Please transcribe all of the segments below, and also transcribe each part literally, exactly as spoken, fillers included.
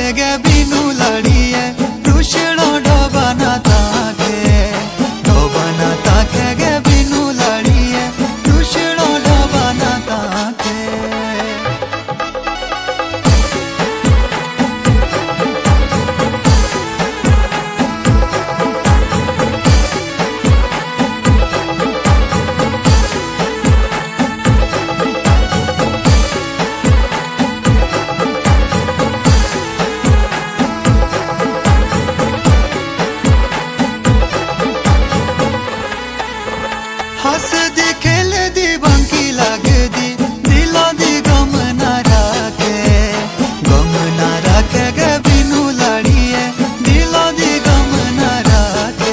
गे बिनु लड़िए रुशनो डोबाना ताके डोबाना ताके गे बिनु लड़िए रुशनो डोबाना ताके हंस दी खेल दी बंकी लग दी दिलों दी गम ना रखे गम ना रखे गे बिनु लड़िए दिलों दी गम ना रखे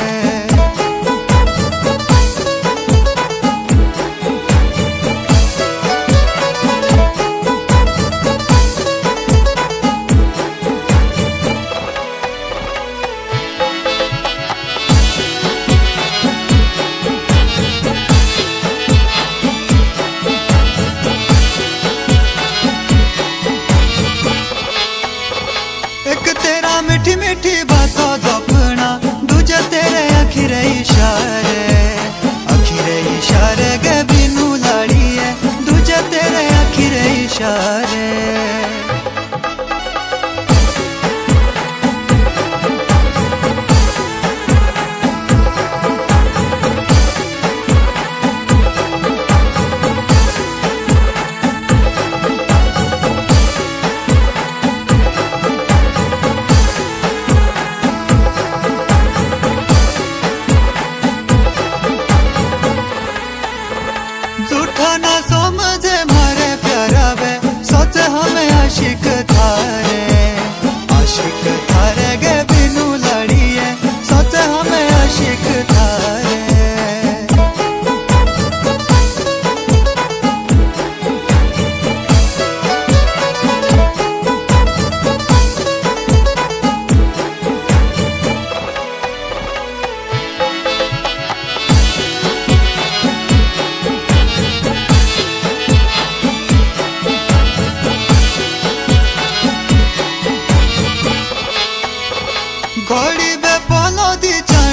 एक तेरा मीठी मीठी बातों जपना दूजे तेरे अखिरे इशारे अखिरे इशारे गे बिनु लड़िए दूजे तेरे अखिरे इशारे झूठा ना समझे मारे प्यारा वे सोचे हमें आशिक थारे आशिक थारे गे बिनु लड़िए सोचे हमें आशिक थारे घोड़ी बे पोलो दी